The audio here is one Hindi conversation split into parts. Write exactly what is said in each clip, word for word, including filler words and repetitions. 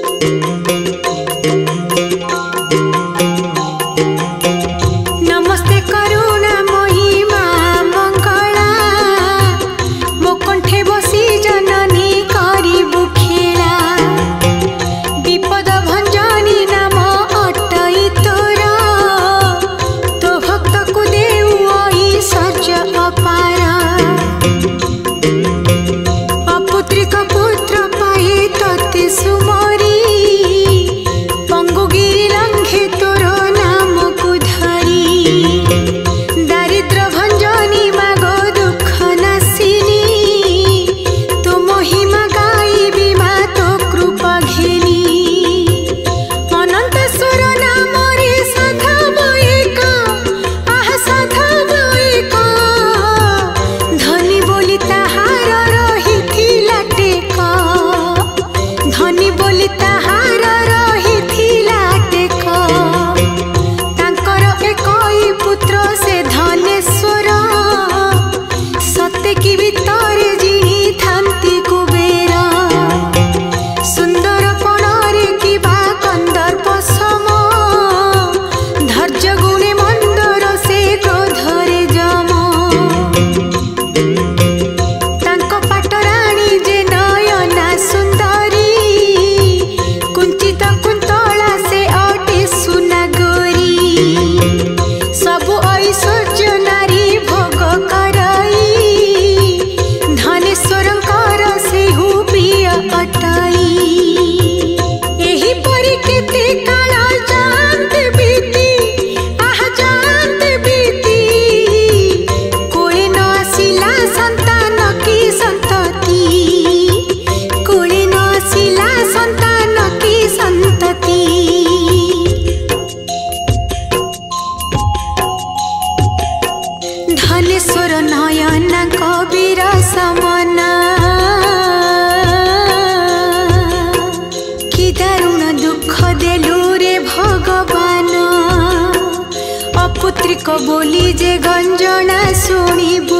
नमस्ते करुणा महिमा मंगला मो कंठे बसी जननी करिबु खेला विपद भंजनी नाम अटई तोर तो भक्त को देउ ऐश्वर्य अपार अपुत्रिक पुत्र पाए तते सुमरी पंगुगिरी लंघे तोर नाम को धरी दारिद्र भंजनी मागो दुख नासिनी तो महिमा गाइबी मा तो कृपा घेनी अनंतेश्वर नाम रे साधव एक आह साधव एक धनी बोली ताहार रहिथिला टेक धनी बोली ताहार रहिथिला टेक तांकर एकई पुत्र से धनेश्वर सत्य की भितरे जिणी थांती कुबेर सुंदर पणरे किबा कंदर्प सम धैर्य गुणे मंदर से क्रोधरे जम तांको पाटराणी जे नयना सुंदरी कुंचित कुंतला से अटे सुना गोरी सबु ऐश्वर्य नारी भोग करई धनेश्वरंकर से हु प्रिय अटई एही परि केते काल जांत बीती आह जांत बीती कोळे न आसिला संतान की संतति कोळे न आसिला संतान की संतति धनेश्वर नयना कबीर समना कि दारुण दुख देलु रे भगवान अपुत्रिक बोली जे गंजना शुणिबु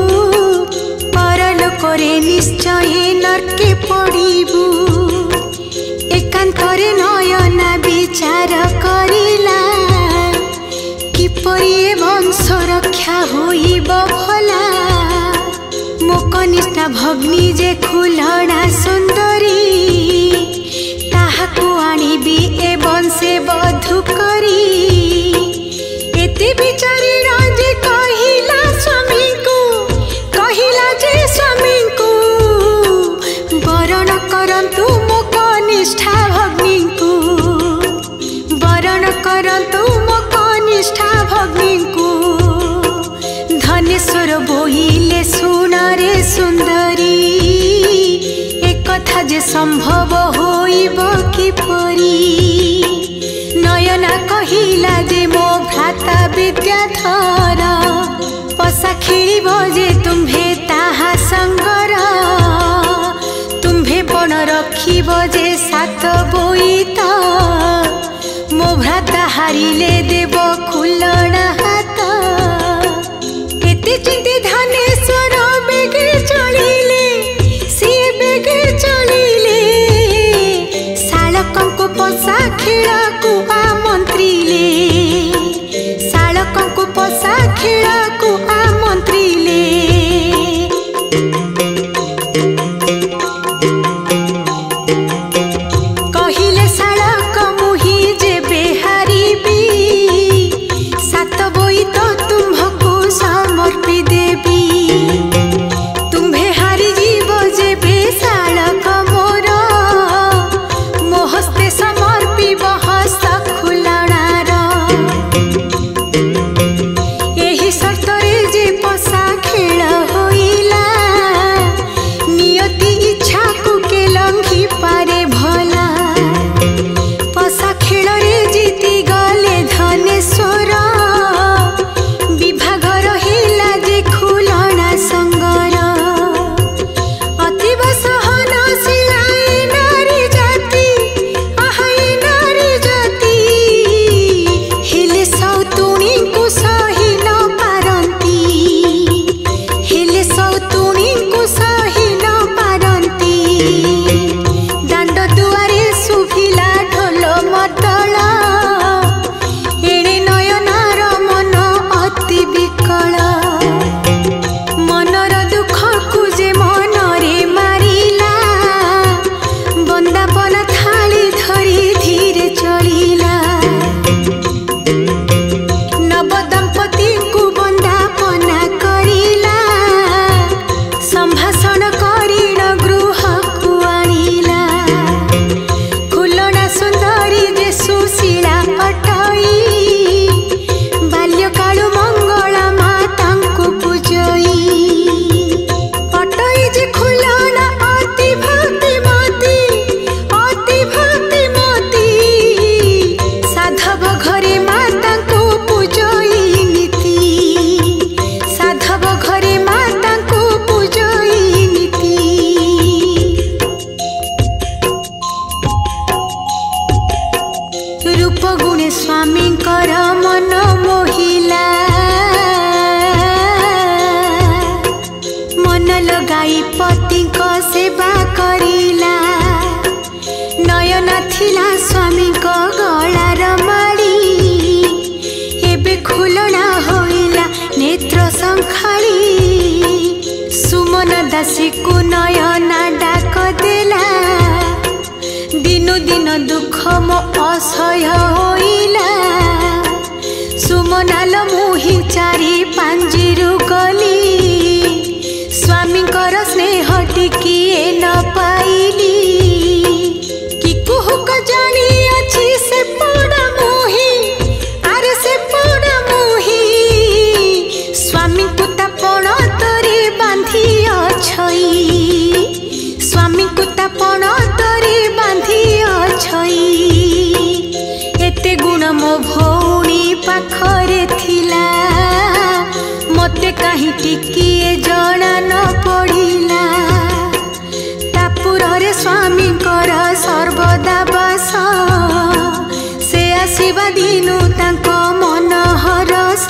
परलोकरे निश्चय नरके पड़िबु एकांतरे नयना विचार करिला किपरि ए वंश रक्षा होइब भला मो कनिष्ठा भग्नी जे खुलना सुंदरी ताहाकु आनिबी ए वंशे बधु करी एते विचारी राजे कहिला स्वामी को कहिला जे स्वामी को वरण करंतु मो कनिष्ठा भग्नी को वरण करंतु मो कनिष्ठा भग्नी को धनेश्वर बोहिले सुन रे सुंदरी एक कथा जे संभव होइब किपरि नयना कहिला जे मो भ्राता विद्याधर पसा खेलिब जे तुम्भे ताहा संगर तुम्भे बण रखिब जे सात बोईत मो भ्राता हारिले देव खुलना हाथ एते चिंती धनेश्वर बेगे चलिले सी बेगे चलिले शालकंको पसा खेला को आमंत्रिले शालकंको पसा खेला को आमंत्रिले कहिले शालक मुही जे बेहारिबी सात बोई नयना थिला स्वामी को गलार माड़ी एबे खुलना होइला नेत्र संखाड़ी सुमन दासी को नयना डाक देला दिनो दिन दुख मो असह्य होइला सुमनाल मुही चारि पांजिरु गली स्वामी कर स्नेह टिकिए न पाइली कि कुहुक जानी अछि से पड़ा मुही अरे से पड़ा मुही स्वामी कुता पण तरी बांधी अछई स्वामी कुता पण तरी बांधी अछई एते गुण मो भौणी पाखरे थिला मते कहीं टिकिए जना न पड़िला तापुरे स्वामी कर सर्वदा बास से आसीबा दिनु तांको मन हरस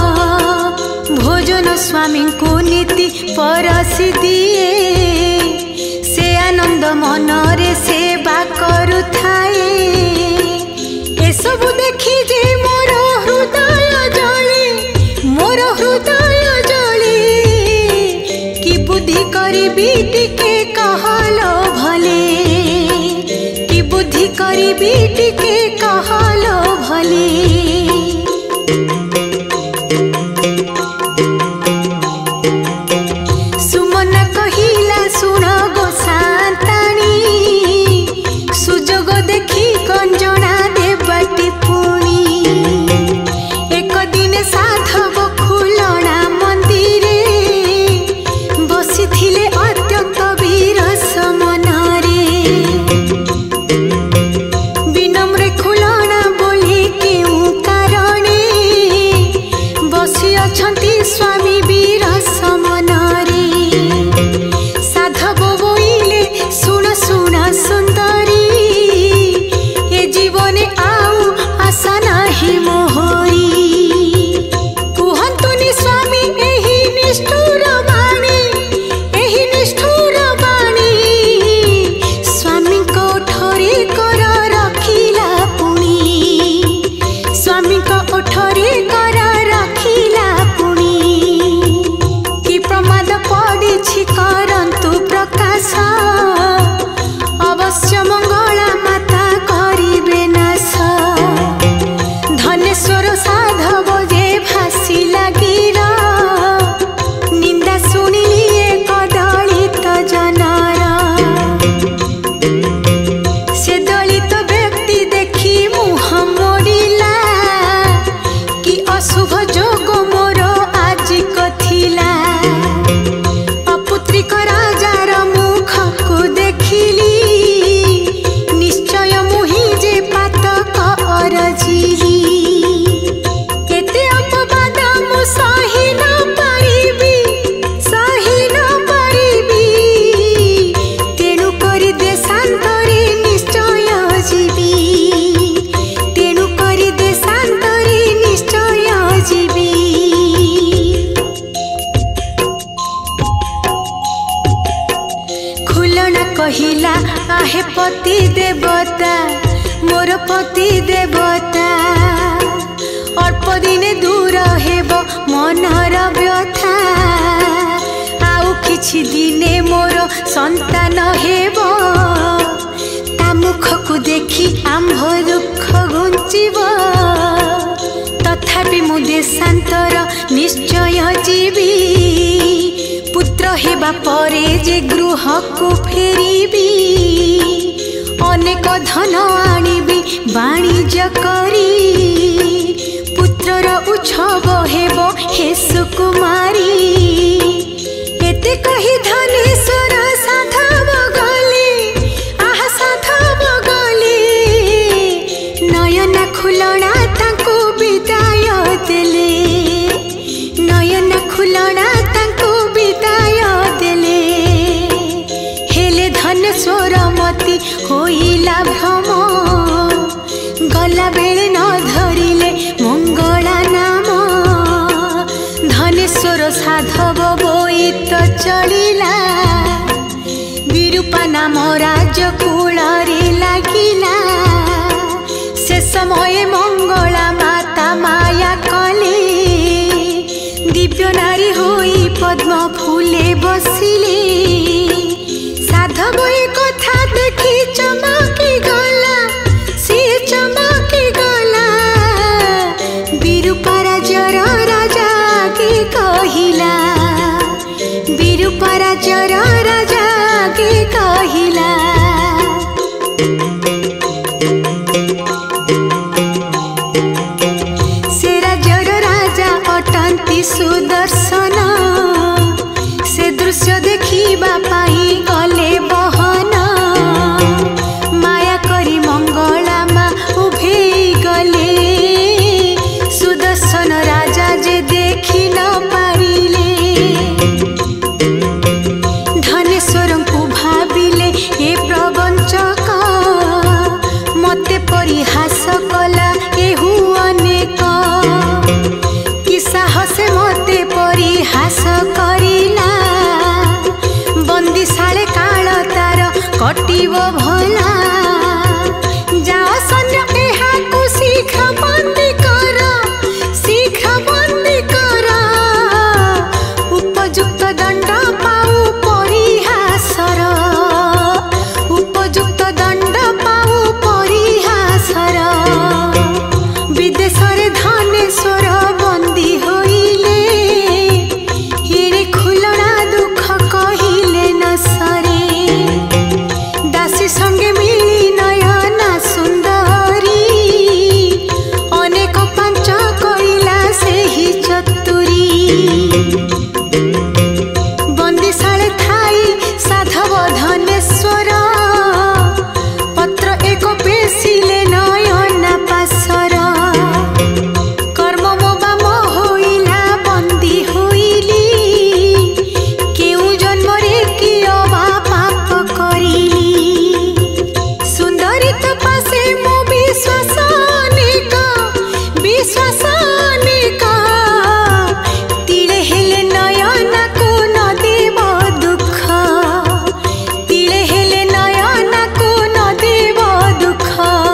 भोजन स्वामी को नीति परसी दिए से आनंद मनरे सेवा करुथाए ए सब देखी जे मोर हृदय जले मोर हृदय जले कि बुद्धि करिबी टिके कहलो भले कि बुद्धि करिबी टिके कहलो भले सुमन कहिला सुन गोसाताणी सुजोग देखी कंजना देवटी पुणी एक दिन साधव खुलना मंदिरे बसी थिले अत्यंत विरस मनरे विनम्रे खुलना बोली केउ कारणे बसी अछंती स्वामी विरस मनरे साधव बोइले सुन सुन सुंदरी ए जीवने आउ आशा नाही मोहरी कुहंतुनी स्वामी एही निष्ठुर बाणी एही निष्ठुर बाणी स्वामी को ठोरी कर रखिला पुणी स्वामी को ठोरी कर रखिला पुणी कि प्रमाद पड़ी करंतु प्रकाश अवश्य मंगला माता करिबे नाश धनेश्वर साधव जे भासी लागिर निंदा सुनिली एक दलित जनर से दलित व्यक्ति देखी मुह मोड़िला कि अशुभ जोग मोर आज कथिला अपुत्रिक राजार मुख को देखिली निश्चय मुही जे पातक अरजिली केते अपवाद मु सही न पारिबी सही न पारिबी तेणु करी देशांतरे निश्चय जीवी तेणु करी देशांतरे निश्चय जीवी खुलना कहिला आहे पति देवता मोर पति देवता अल्प दिने दूर हेब मनर व्यथा आउ किछि दिने मोर संतान हेब ता मुख को देखी आम्भ दुख घुंचिब तथापि मु देशांतर निश्चय जीवी पुत्र हेबा परे जे गृह को फेरिबी अनेक धन आनिबी वाणिज्य करी पुत्रर उछब हेब हे सुकुमारी एते कही धनेश्वर साधव गले आहा साधव गले नयना खुलना तांको विदाय देले नयना खुलना तांको विदाय देले हेले धनेश्वर मती होइला भ्रम गला बेले न धरिले मंगला नाम धनेश्वर साधव बोईत चलिला विरूपा नाम राज कूल रे लागिला। बसिले साधव ए कथा देखी चमकी गला सी चमकी गला बिरूपारा जर राजा के कहिला बिरूपारा जर राजा के कहिला से राजर राजा अटंती सुदर्शन से दृश्य देखिबा पाई गले बहन माया करी मंगला मा उभे गले सुदर्शन राजा जे देखी न पारिले धनेश्वर को भाविले ए प्रवंचक मते परिहास कला एहु अनेक कि साहसे मते परिहास करिला बंदिशाले काल तार कटिब भला जाओ सन्य एहा को शीघ्र बंदी कर शीघ्र बंदी कर उपयुक्त दंड पाऊ परिहासर उपयुक्त दंड पाऊ परिहासर विदेशरे धनेश्वर बंदी होइले हिरे खुलना दुख कहिले न सरे दासी संगे मिली नयना सुंदरी अनेक पांच करिला सेही चतुरी बंदिशाले थाई साधव धनेश्वर पत्र एक पेशिले नयना पासर कर्म मोबाम होइला बंदी होइली केउ जन्मरे कि अबा पाप करिली सुंदरी तो पासे मो विश्वास अनेक विश्वास अनेक तिले हेले नयना को न देव दुख तिले हेले नयना को न देव दुख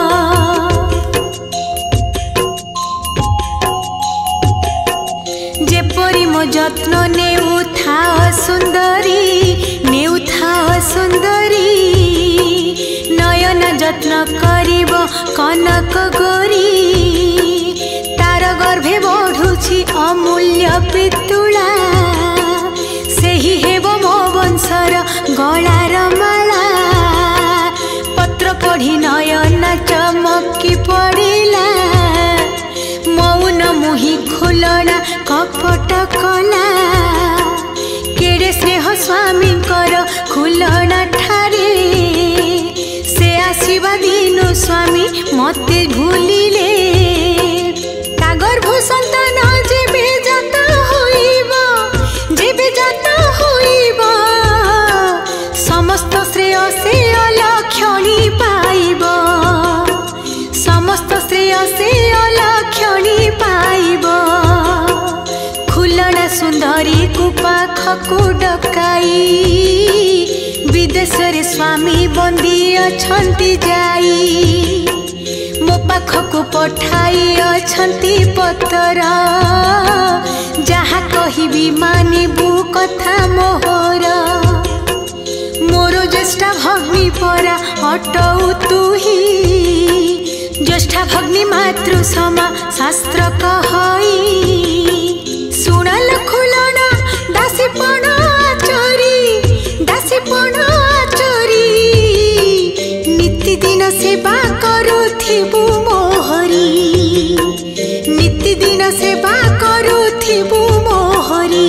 जेपरी मो जत्न नेउथा सुंदरी नेउथा सुंदरी नयन जत्न करिब कनक गोरी तार गर्भे बढ़ुछि अमूल्य पितुला सेही हेब मो वंशर गलार माला पत्र पढ़ी नयन चमकी पड़िला मौन मुही खुलना कपट कला केड़े स्नेह स्वामी कर खुलना ठारे से आसीबा दिनु स्वामी मते भूलिले तागर भूसंतान जेबे जाता होइबा जेबे जाता होइबा समस्त श्रेय से अलक्षणी पाइब समस्त श्रेय से अलक्षणी पाइब खुलना सुंदरी को पाखकु डकाई विदेशरे स्वामी बंदी अछंती जाई मो पाखकु पठाई अछंती पतर जहा कहिबी मानिबु कथा मोहर मोर ज्येष्ठा भग्नी परा हटऊ तुही ज्येष्ठा भग्नी मातृ समा शास्त्र कहई सुनल खुलना दासी पण आचरी दासी पण आचरी नित्य दिन सेवा करुथिबु मोहरी नित्य दिन सेवा करुथिबु मोहरी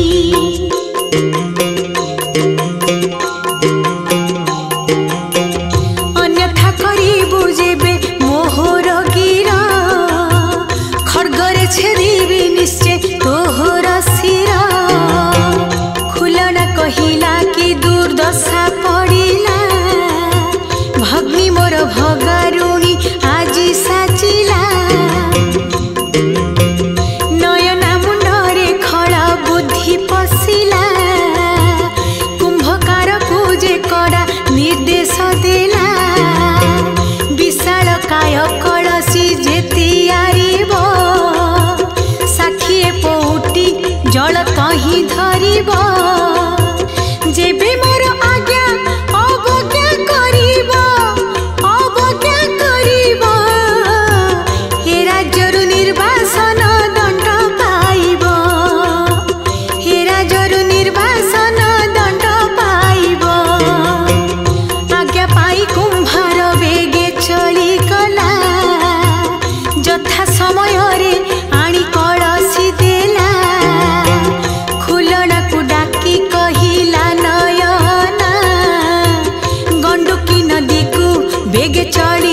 अन्यथा करिबु जेबे मोहर गिरा खड्गरे छेदिबि निश्चय तोहर शिरा खुलना कहिला कि दुर्दशा पड़िला भग्नी मोर भगारुणी आजी साचिला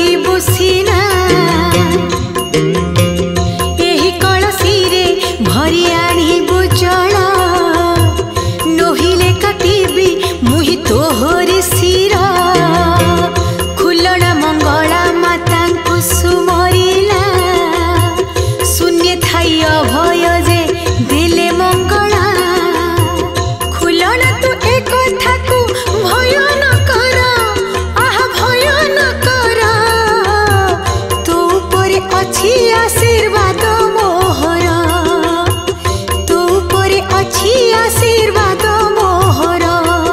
କରିବୁ ସିନା ଏହି କଳସୀରେ ଭରି ଆଣିବୁ ଜଳ ନୋହିଲେ କାଟିବି ମୁହିଁ ତୋହରି ଶିର ଖୁଲଣା ମଙ୍ଗଳା ମାତାଙ୍କୁ ସୁମରିଲା ଶୂନ୍ୟ ଥାଇ ଅଭୟ ଯେ ଦେଲେ ମଙ୍ଗଳା ଖୁଲଣା ତୁ ଏ କଥାକୁ ଭୟ ନ କର ଆହା ଭୟ ନ କର ତୋ ଉପରେ ଅଛି ଆଶୀର୍ବାଦ ମୋହର ତୋ ଉପରେ ଅଛି ଆଶୀର୍ବାଦ ମୋହର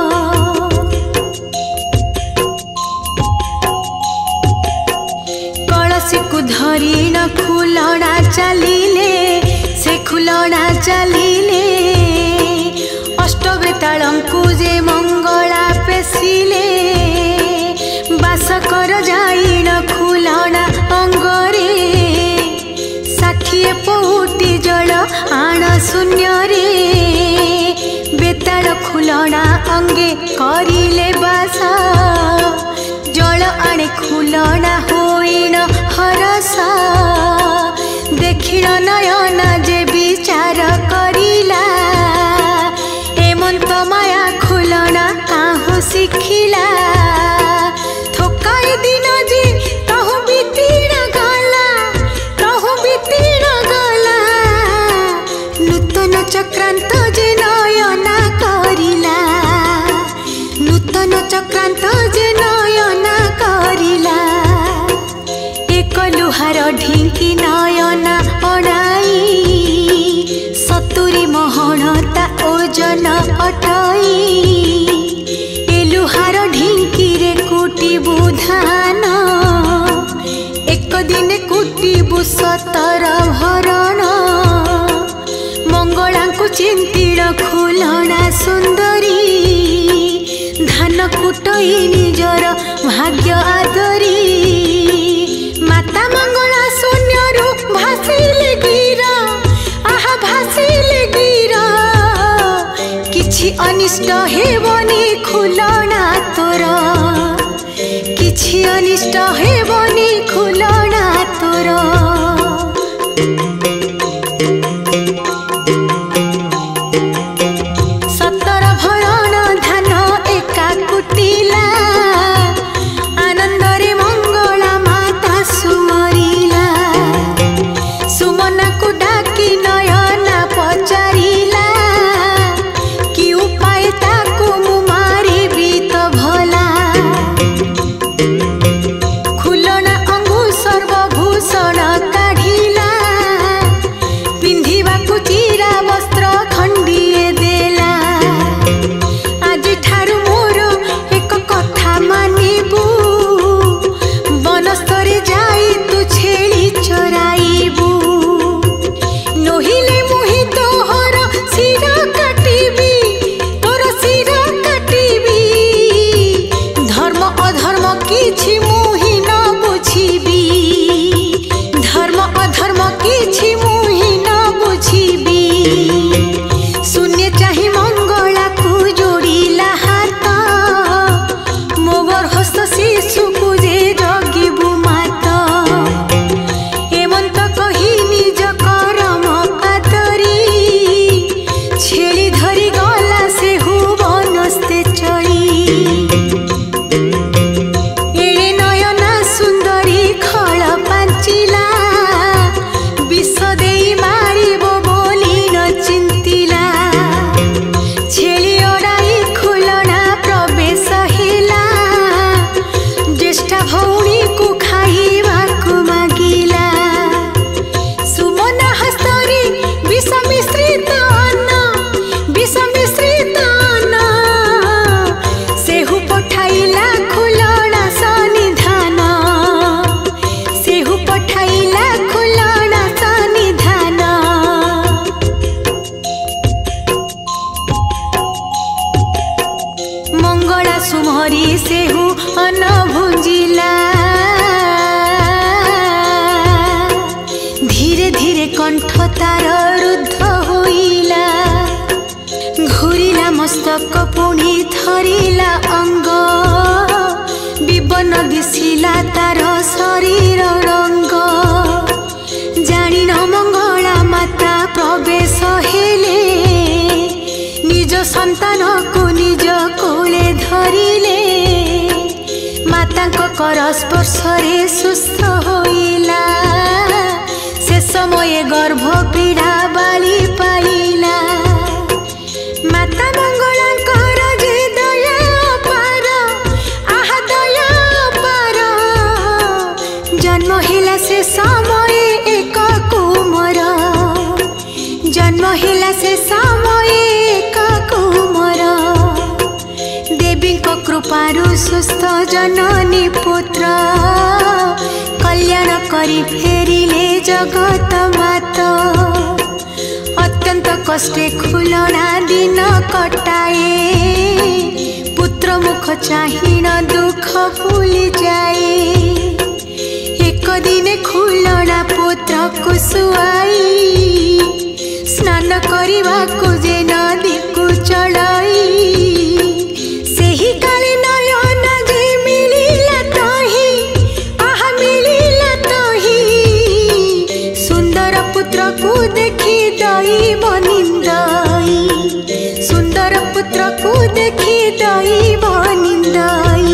କଳସୀକୁ ଧରି ନ ଖୁଲଣା ଚାଲିଲେ ସେ ଖୁଲଣା ଚାଲିଲେ ଅଷ୍ଟବେତାଳଙ୍କୁ ଯେ ମଙ୍ଗଳା ପେଶିଲେ ବାସ କର ଯାଇଣ ଖୁଲଣା ଅଙ୍ଗରେ ଷାଠିଏ ପଉଟି ଜଳ ଆଣ ଶୂନ୍ୟରେ ବେତାଳ ଖୁଲଣା ଅଙ୍ଗେ କରିଲେ ବାସ ଜଳ ଆଣେ ଖୁଲଣା ହୋଇଣ ହରସ ଦେଖିଣ ନୟନ ଯେ ବିଚାର କରିଲା ଏମନ୍ତ ମାୟା ଖୁଲଣା କାହୁଁ ଶିଖିଲା ଥୋକାଏ ଦିନ ଯେ ତହୁ ବିତିଣ ଗଲା ତହୁ ବିତିଣ ଗଲା ନୂତନ ଚକ୍ରାନ୍ତ ଯେ ନୟନା କରିଲା ନୂତନ ଚକ୍ରାନ୍ତ ଯେ ନୟନା କରିଲା ଏକ ଲୁହାର ଢିଙ୍କି ନୟନା ଅଣାଇ ସତୁରି ମହଣତା ଓଜନ ଅଟଇ ଏ ଲୁହାର ଢିଙ୍କିରେ କୁଟିବୁ ଧାନ ଏକ ଦିନେ କୁଟିବୁ ସତର ଭରଣ ମଙ୍ଗଳାଙ୍କୁ ଚିନ୍ତିଳ ଖୁଲଣା ସୁନ୍ଦରୀ ଧାନ କୁଟଇ ନିଜର ଭାଗ୍ୟ ଆଦରି ମାତା ମଙ୍ଗଳା ଶୂନ୍ୟରୁ ଭାସିଲେ ଗିର ଆହା ଭାସିଲେ ଗିର କିଛି ଅନିଷ୍ଟ ହେବନି ଖୁଲଣା ତୋର କିଛି ଅନିଷ୍ଟ ହେବନି ଖୁଲଣା ତୋର ସତର ଭରଣ ଧାନ ଏକା କୁଟିଲା ଆନନ୍ଦରେ ମଙ୍ଗଳା ମାତା ସୁମରିଲା ସୁମନାକୁ ଡାକି ନୟନା ପଚାରିଲା କି ଉପାୟ ତାକୁ ମୁଁ ମାରିବି ତ ଭଲା ଖୁଲଣ कर स्पर्शरे सुस्थ होइला से समय गर्भ पीड़ा बाली पाइला माता मंगलांकर जे दया अपार आहा दया अपार जन्म हिला से समय एक कुमर जन्म हिला से समय एक कुमर देवी कृपारु सुस्थ जननी पुत्र कल्याण करी फेरिले जगत मात अत्यंत कष्टे खुलना दिन कटाए पुत्र मुख चाहिन दुख भूली जाए एक दिन खुलना पुत्र को सुआई स्नान करवा को जे नदी को चढ़ाई सेही काले नयन जे मिलिला तही आहा मिलिला तही सुंदर पुत्र को देखी दई बनिंदाई सुंदर पुत्र को देखी दई बनिंदाई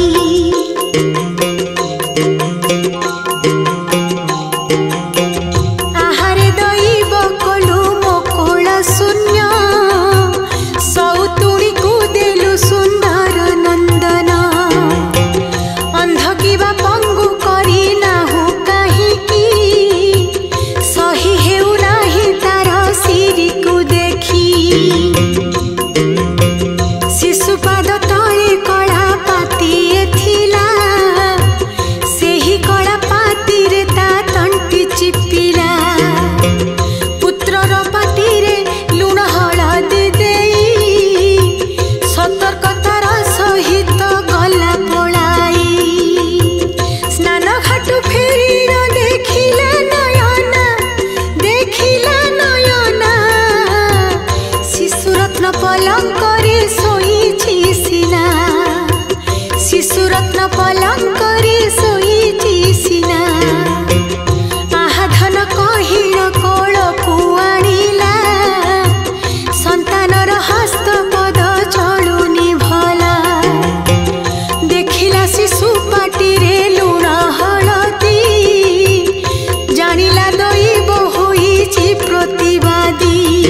शिशुरत्न पलंकरी सोईची सिना आहा धन कहिर कोल कुआणिला संतानर हस्त पद चलुनी भला देखिला शिशु पाटी रे लुण हलदी जानिला दैव होईची प्रतिवादी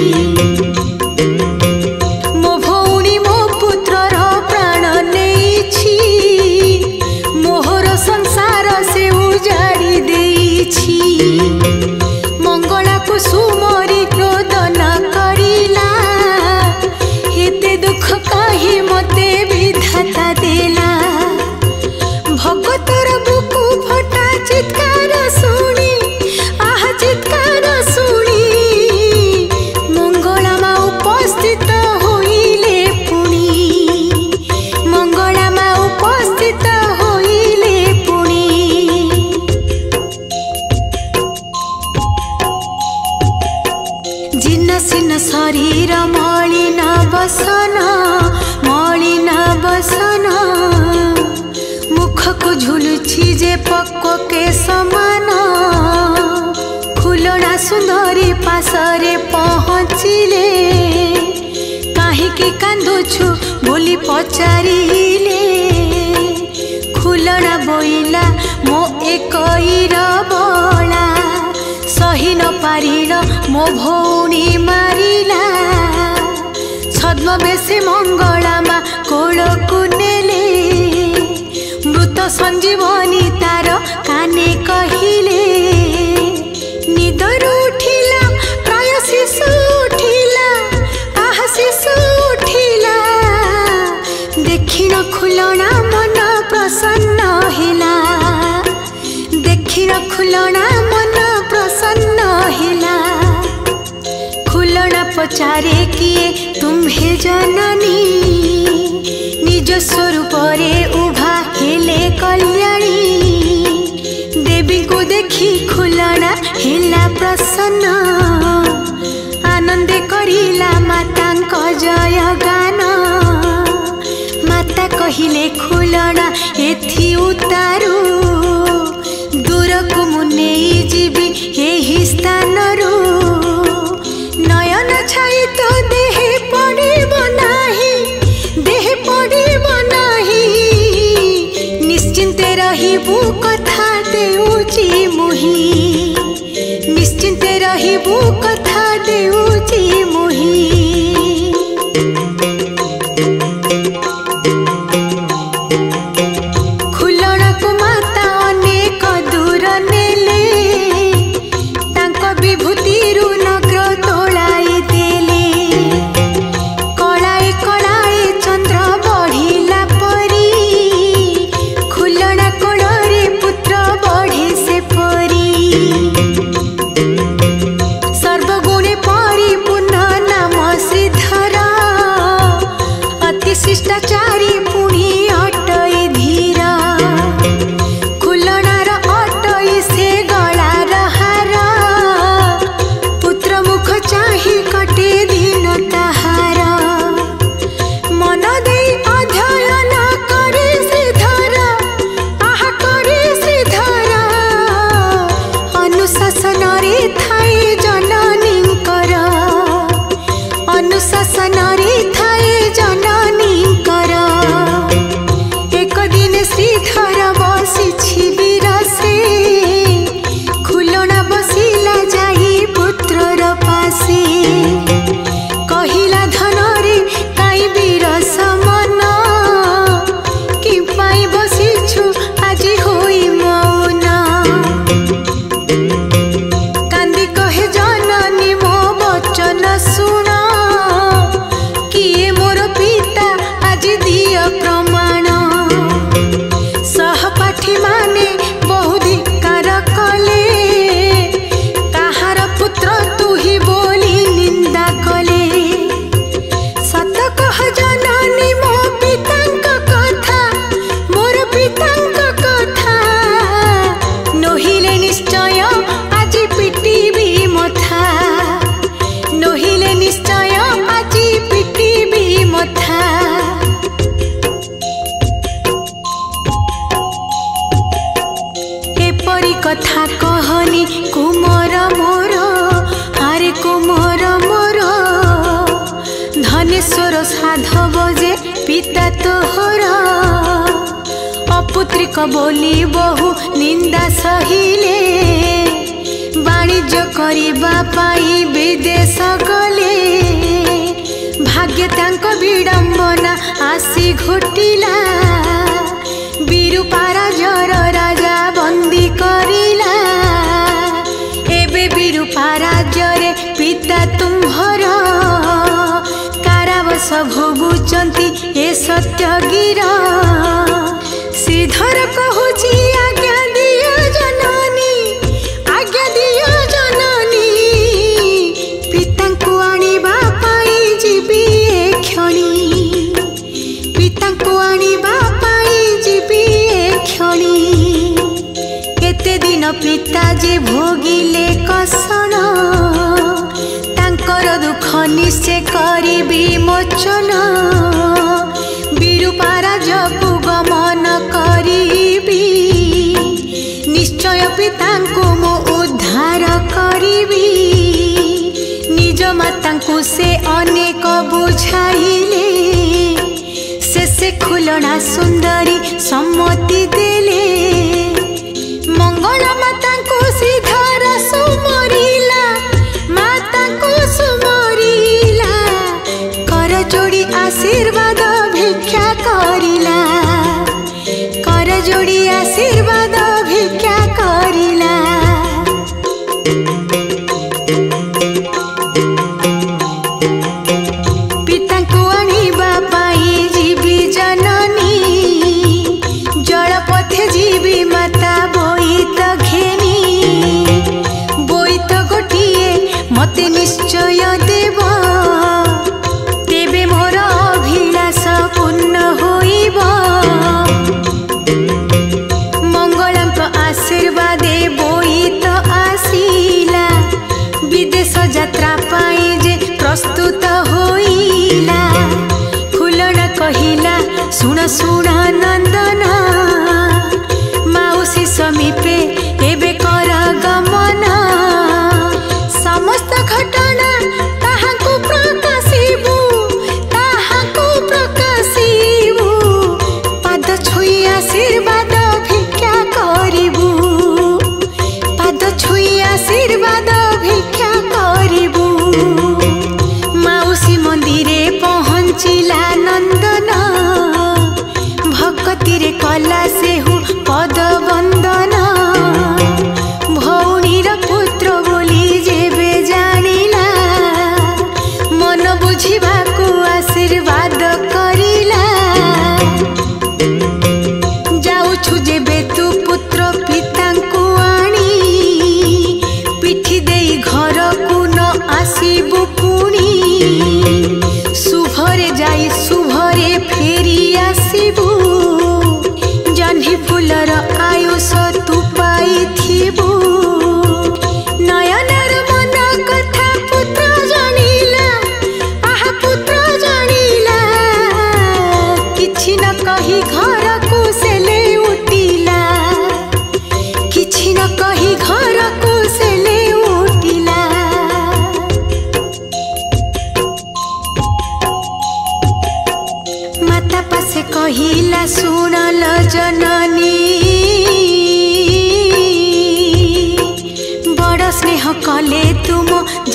मंगला को सुमरी क्रोधन करिला एते दुख कही मते विधाता देला भगतर बुकु फटा चित्कार सुनी आहा चित्कार सुनी मंगला मा उपस्थित होइले पुणी मंगला मा उपस्थित होइले पुणी जीर्ण शरीर मलिन बसन मलिन बसन मुख को झुलुछि जे पक्क के समान खुलना सुंदरी पासरे पहुँचिले काहीकि कांदुछु बोली पचारिले खुलना बोइला मो एकईर बला सही न पारिल मो भौणी मारिला छद्मवेशी मंगला मा कोल को नेले मृत संजीवनी तार काने कहिले निदर उठिला प्राय शिशु उठिला आहा शिशु उठिला देखिन खुलना मन प्रसन्न हिला देखिन खुलना मन प्रसन्न हिला खुलना पचारे किए तुम्हे जननी निज स्वरूप रे उभा हेले कल्याणी देवी को देखी खुलना हिला प्रसन्न आनंदे करिला मातांक जय गान माता कहिले खुलना एथि उतारू दूर को मुने जीवी एही स्थान रू नयन छाई तो देह पड़िब नाही देह पड़िब नाही निश्चिंते रहिबु मुही निश्चिंते रहिबू कथा देउची मुही खुलना को माता अनेक दूर नेले तांको विभूति रु नग्र तोलाई देले कलाए कलाए चंद्र बढ़िला परी खुलना कोड़रे पुत्र बढ़े से परी सर्वगुणे परिपूर्ण नाम श्रीधर अति शिष्टाचारी पुणी अटई धीर खुलनार अटई से गलार हार पुत्र मुख चाही कटे दिन ताहार मन दे अध्ययन करे श्रीधर आहा करे श्रीधर अनुशासन रे थाए जननीकर अनुशासन रे थाए जननीकर एक दिन श्रीधर बसी बिरसे खुलना बसिला जाई पुत्रर पासे कहिला धन रे काई बिरस मन कि पाई बसिछु आज होई मौन कांदी कहे जननी मो वचन सुन किए मोर पिता आज दिय प्रमाण सहपाठी माने बहु धिक्कार कले काहार पुत्र तू ही बोली निंदा कले सत कह जननी मो पितांक कथा मोर पितांक कथा नहिले निश्चय आज पिटिबी मथा नहिले निश्चय आज पिटिबी मथा एपरी कथा कहनी कुमर मोर आरे कुमर मोर धनेश्वर साधव जे पिता तोहर अपुत्रिक बोली बहु निंदा सहिले वाणिज्य करिबा पाई विदेश गले भाग्य तांक विडंबना आसी घोटिला बिरुपारा जर राजा बंदी करिला एबे बिरुपारा जरे पिता तुम्हर कारावास भोगुचंती ए सत्यगिर श्रीधर कहूची आज्ञा दियो जननी आज्ञा दियो जननी पितांकु आनिबा पाई जीवी ए क्षणी पितांकु आनिबा पाई जीवी ए क्षणी केते दिन पिता जे भोगिले कषण तांकर दुख निश्चय करिबी मोचन बिरुपारा जपु गमन करिबी निश्चय पितांकु मो उद्धार करिबी निज मातांकु से अनेक बुझाइले से से खुलना सुंदरी सम्मति देले मंगल मातांकु श्रीधर सुमरिला मातांकु सुमरिला कर जोड़ी आशीर्वाद भिक्षा करिला कर जोड़ी आशीर्वाद भिक्षा करिला पितांकु आनिबा पाई जीवी जननी जलपथे जीवी माता बोईत घेनी बोईत गोटिए मते निश्चय देव तेबे मोर अभिलाष पूर्ण होइब मंगलांक आशीर्वादे बोईत आसिला विदेश यात्रा पाई जे प्रस्तुत होइला खुलना कहिला सुन सुन नंदन माउसी समीपे एबे कर गमन समस्त घटना ताहाकु प्रकाशिबु ताहाकु प्रकाशिबु पाद छुई आशीर्वाद भिक्षा करिबु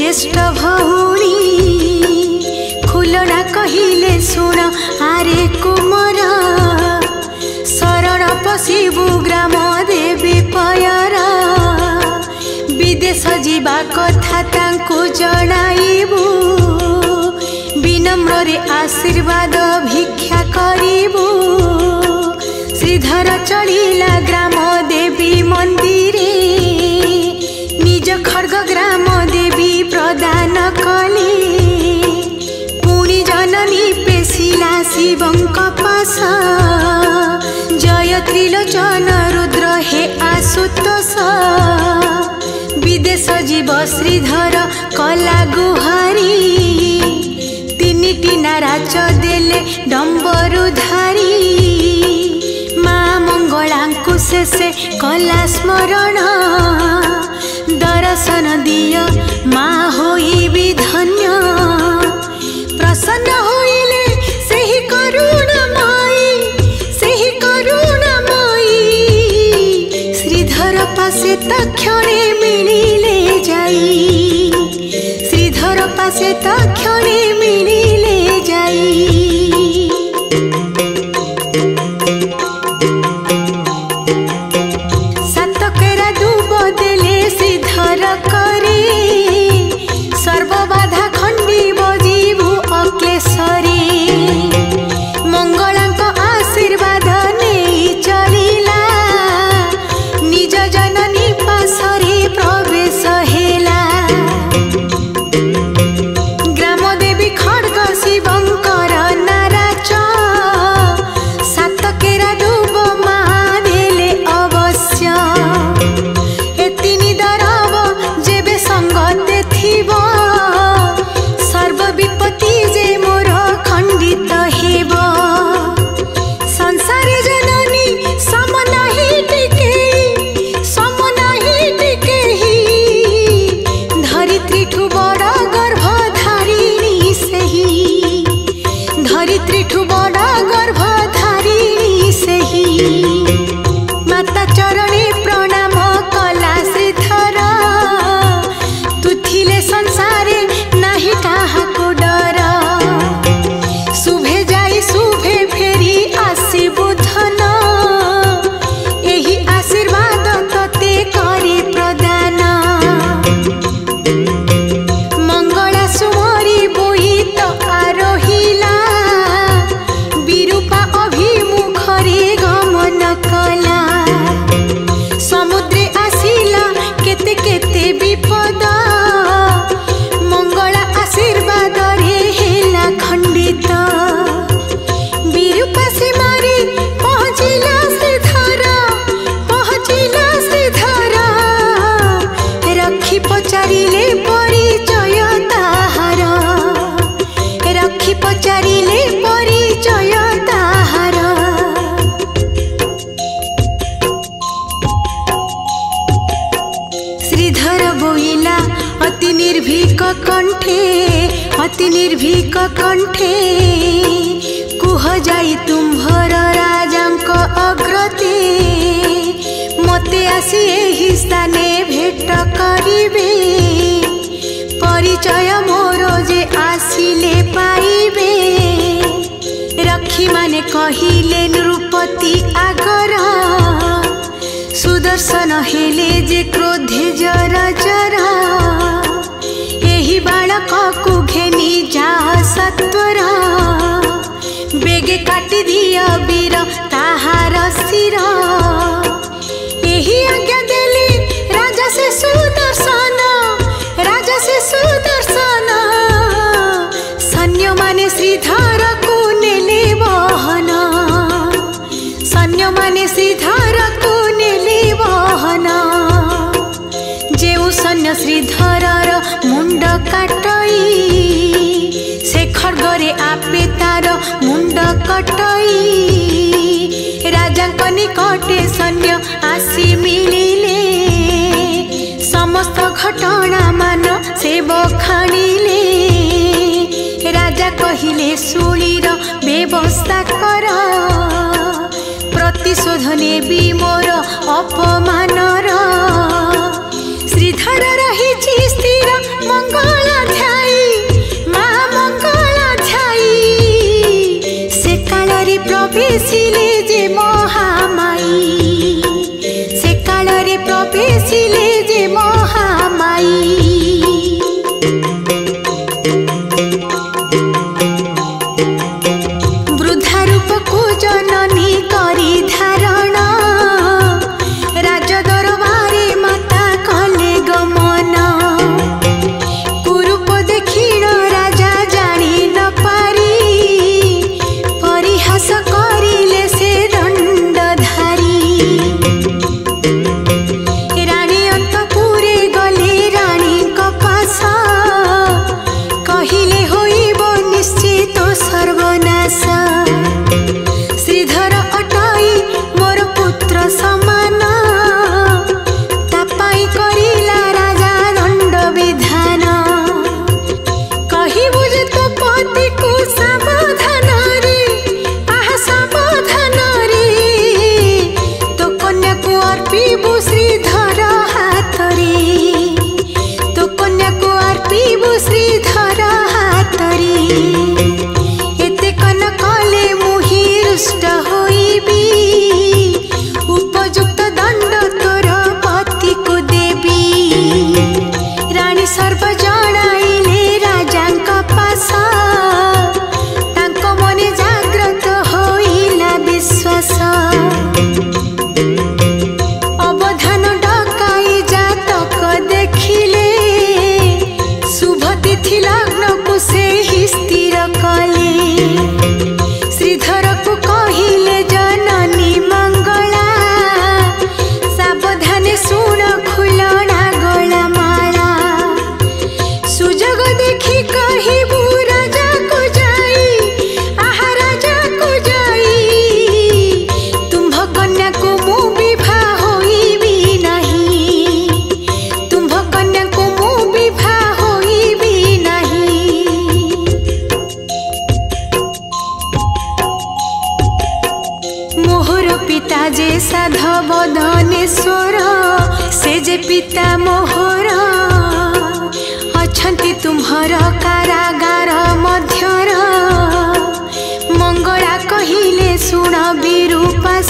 ज्येष्ठ भौणी खुलना कहिले सुन आरे कुमर शरण पशिबु ग्राम देवी पयर विदेश जीवा कथा तांकु जणाइबु विनम्र रे आशीर्वाद भिक्षा करिबु श्रीधर चलिला ग्राम देवी मंदिरे निज खड्ग ग्राम देवी प्रदान कले पुणी जननी पेशिला शिवंक पास जय त्रिलोचन रुद्र हे आशुतोष विदेश जीव श्रीधर कला गुहारी तीनिटी नाराच देले डंबरुधारी माँ मंगलांकु शेषे कला स्मरण दर्शन दिय माँ होइबि धन्य प्रसन्न होइले सेहि करुणामयी सेहि करुणामयी श्रीधर पासे तक्षणे मिलिले जाई श्रीधर पासे तक्षणे मिलिले जाई सातकेरा दुब देले श्रीधर करे सर्वबाधा खंडिब जीवु अक्लेशरे मंगलांक आशीर्वाद नहीं चलिला निज जननी पासरे प्रवेश हेला ग्राम देवी खड्ग शिवंकर नाराच सातकेरा दुब मा देले अवश्य एतिनी दरब जेबे संगते थिब सर्व विपत्ति जे मोर खंडित हेब संसार जननी सम नाही टिके सम नाही टिकेही धरित्री ठु बड़ गर्भधारिणी सेही धरित्री ठु बड़ गर्भधारिणी सेही माता चरणे प्रणाम कला श्रीधर तू थिले संसारे नाही काहाको डर शुभे जाई शुभे फेरी आसिबु धन एही आशीर्वाद तते करे प्रदान मंगला सुमरी बोहित आरोहिला विरूपा अभिमुखरे गमन कला समुद्रे आसिला केते केते विपद मंगला आशीर्वाद रे हेला खंडित विरूपा सीमारी पहुँचिला श्रीधर पहुँचिला श्रीधर रखी पचारिले परिचय ताहार रखी पचारिले परिचय ताहार श्रीधर बोइला अति निर्भीक कंठे अति निर्भीक कंठे कुह जाई तुम्भर राजांक अग्रते मते आसी एही स्थाने भेट करिबे परिचय मोर जे आसिले पाइबे रखी माने कहिले नृपति आगर सुदर्शन हेले जे क्रोधे जर जर एही बालक को घेनी जा सत्वर बेगे काटी दिया वीर ताहार शिर एही आज्ञा देले राजा से सुदर्शन राजा से सुदर्शन सैन्य माने श्रीधर को नेले बहन सैन्य माने श्रीधर को नेले बहन जेउ सैन्य श्रीधरर मुंड काटई से खड्गरे आपे तार मुंड कटई राजा निकटे सैन्य आसी मिलिले समस्त घटना मान से बखाणिले राजा कहिले शुणीर व्यवस्था कर प्रतिशोध नेबी मोर अपमानर श्रीधर रही स्थिर मंगल सर्व जणाइले राजांक पास तांको मने जाग्रत होइला विश्वास अवधान डकाई जातक देखिले शुभ तिथि लग्न को से ही स्थिर कले श्रीधर को कहिले जननी मंगला सावधाने सुन खुलना गला माला सुजग देखी कहिबू राजा को जाई आहा राजा को जाई तुम्भ कन्या को मु विवाह होइबी नहीं तुम्भ कन्या को मु विवाह होइबी नहीं। मोहर पिता जे साधव धनेश्वर से जे पिता मोहर अछंती तुम्हर कारागार मध्यर मंगला कहिले सुन विरूपा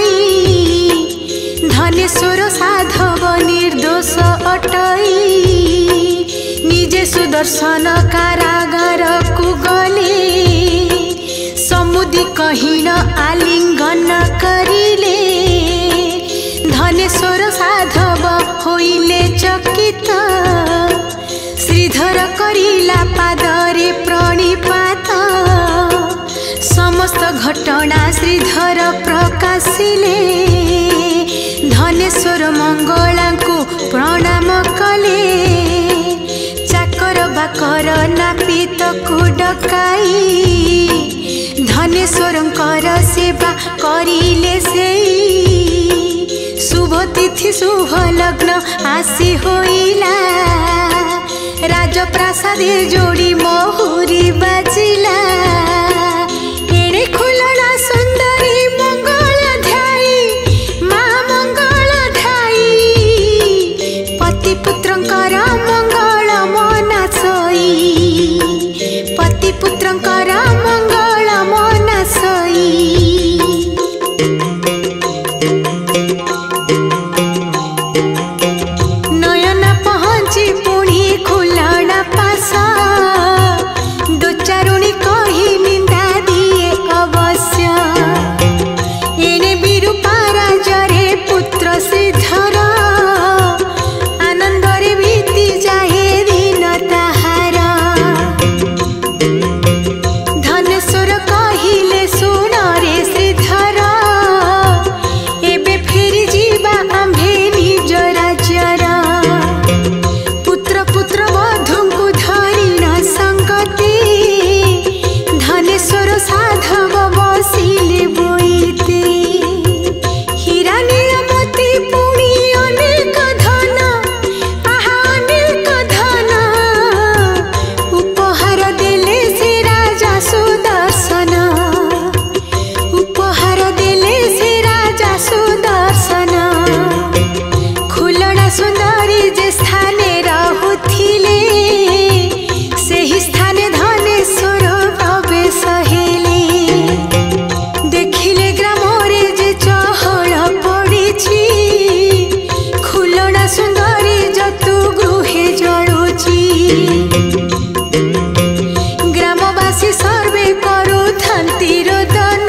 साई धनेश्वर साधव निर्दोष अटई निजे सुदर्शन कारागार को गले समुदी कहिन आलिंगन करिले धनेश्वर साधव होइले चकित श्रीधर करिला पादरे प्रणिपात समस्त घटना श्रीधर प्रकाशिले धनेश्वर मंगला को प्रणाम कले चाकर बाकर नापित को डकाई धनेश्वरंकर सेवा करिले सेई शुभ तिथि शुभ लग्न आसी होइला राजप्रासादे जोड़ी महुरी बाजिला एणे खुलना सुंदरी मंगल ध्याई माँ मंगल ध्याई पति पुत्रंकर मंगल मना सोई पति पुत्रंकर मंगल मना सोई। नयना पहुँची पुणी खुलना पास दो चारुणी कही निंदा दिए अवश्य एने विरूपा राजरे पुत्र श्रीधर आनंद रे बीती जाए दिन ताहार धनेश्वर कहिले सुन रे श्रीधर एबे फेरी जीवा आम्भे निज राज्यर पुत्र पुत्र बधुଙ୍କୁ धरी न संगति धनेश्वर साधव बसिले बोईते हीरा नीलमती पुणी अनेक धन आहा अनेक धन उपहार देले से राजा सुदर्शन उपहार देले से राजा सुदर्शन खुलना सुंदरी जे स्थाने रहुथिले सेही स्थाने धनेश्वर प्रवेश हेले देखिले ग्रामरे जे चहल पड़िछि खुलना सुंदरी जतु गृहे जळुछि ग्रामवासी सर्वे करुथांती रोदन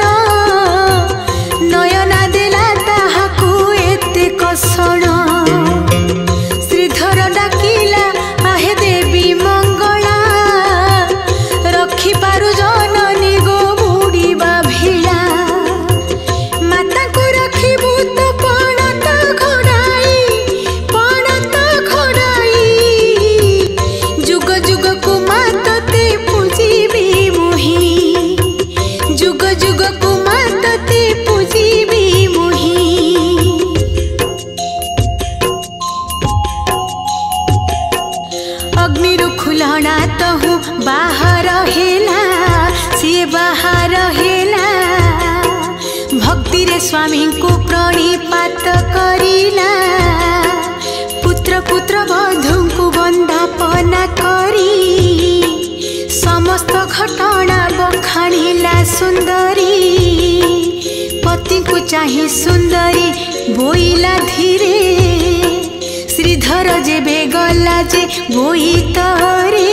नयना देला ताहाकु एते कषण श्रीधर डाकिला आहे देवी मंगला रखी पारु जननी गो बुड़ीबा भिड़ा माता को रखिबू तो पणत घोड़ाई पणत घोड़ाई जुग जुग को मातते पूजिबी मुही जुग जुग को मातते पूजिबी मुही। अग्निरु खुलना तहु बाहर हेला सी बाहर हेला भक्ति रे स्वामी को प्रणिपात करिला पुत्र पुत्र बधु को वंदना करी समस्त घटना बखाणिला सुंदरी पति को चाहे सुंदरी बोइला धीरे श्री श्रीधर जेबे गला जे बोईतरे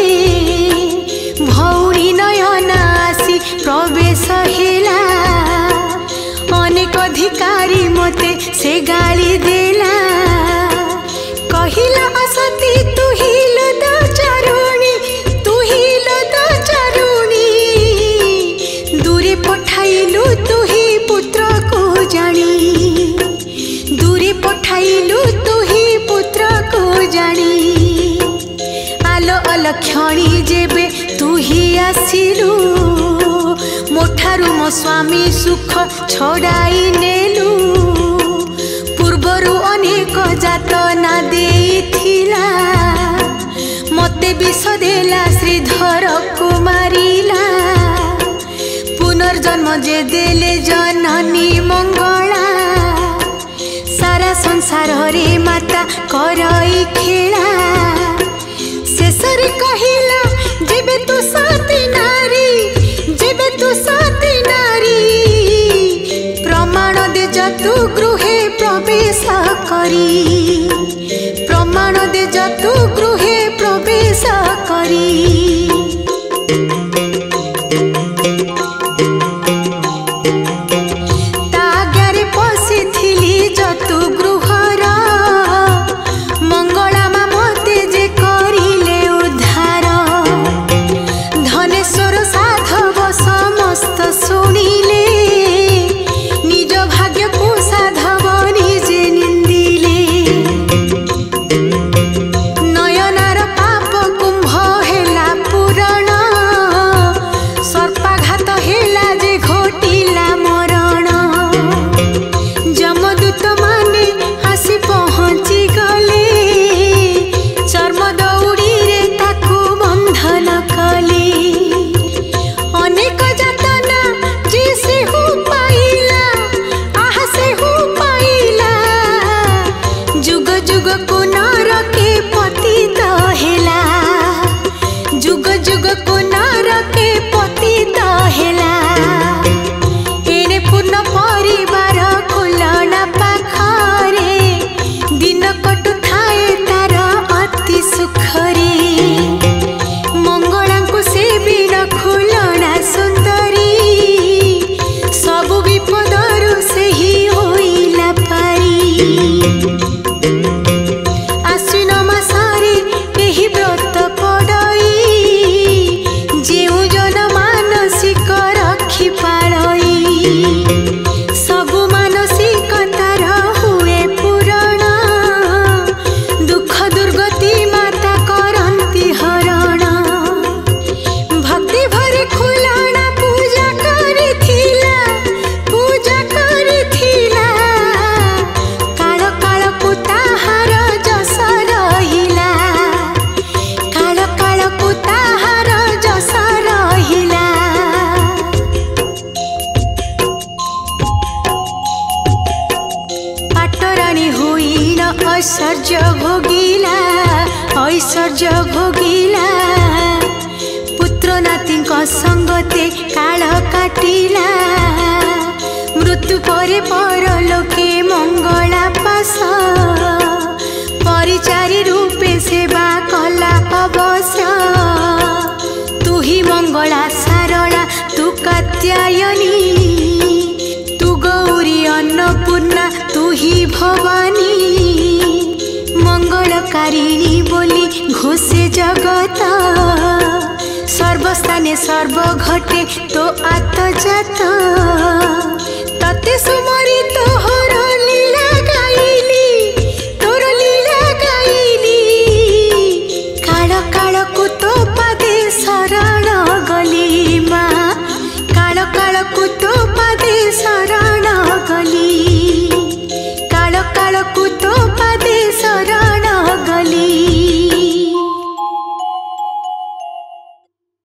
भौरी नयना आसी प्रवेश हेला अनेक अधिकारी मते से गाली देला कहिला असती तू हिल द चारुणी तू हिल द चारुणी दूरे पठाइलु तू ही पुत्र को जानी दूरे पठाइलु तू ही पुत्र को जानी आलो अलक्षणी जेबे तू ही आसिलु मोठारु मो स्वामी सुख छड़ाई नेलु पूर्वरु अनेक जातना देइथिला मते विष देला श्रीधर को मारिला पुनर्जन्म जे देले जननी मंगला सारा संसार रे माता करई खेला शेषरे कहिला जेबे तू सती नारी जेबे तू सती नारी प्रमाण दे जतु गृहे प्रवेश करी प्रमाण दे जतु गृहे प्रवेश करी तागारे पशिथिली जतु गृहर मंगला मा मते जे करिले उद्धार धनेश्वर साधव समस्त शुणिले निज भाग्य को साधव निजे निंदिले नयनार पाप कुंभ हेला पुराण सर्पाघात हेला जे घोटिला मरण जमदूत माने आसी पहुँची गले चर्म दौड़ी रे ताकू बंधन कले अनेक जातना जे से हो पाइला आहा से हो पाइला जुग जुग को नरके पतित हेला जुग जुग को नरके पतित हेला एने पूर्ण परिवार खुलना पाखरे दिन कटु थाए तार अति सुखरे मंगला को से बीर खुलना सुंदरी सबु विपदरु से ही होइला पारी आश्विन मासरे एही व्रत पड़ई जेउ जन मानसिक रखी पालई सबु मानसिकतार हुए पूरण दुख दुर्गति माता करंती हरण भक्ति भरे खुलना पूजा करिथिला पूजा करिथिला काल काल को ताहार जस रहिला काल काल को ताहार जस रहिला पाटराणी होई न ऐश्वर्य भोगिला ऐश्वर्य भोगिला पुत्र नाती संगते काल काटिला मृत्यु परे परलोके मंगला पास परिचारी रूपे सेवा कला अवश्य तू ही मंगला सारला तू कात्यायनी तू गौरी अन्नपूर्णा तू ही भवानी मंगलकारिणी बोली घोषे जगत सर्वस्थाने सर्व घटे तो आत्मजात तते सुमरी तोहर लीला गाइली तोर लीला गाइली काल काल को तो पादे शरण गली माँ काल काल को तो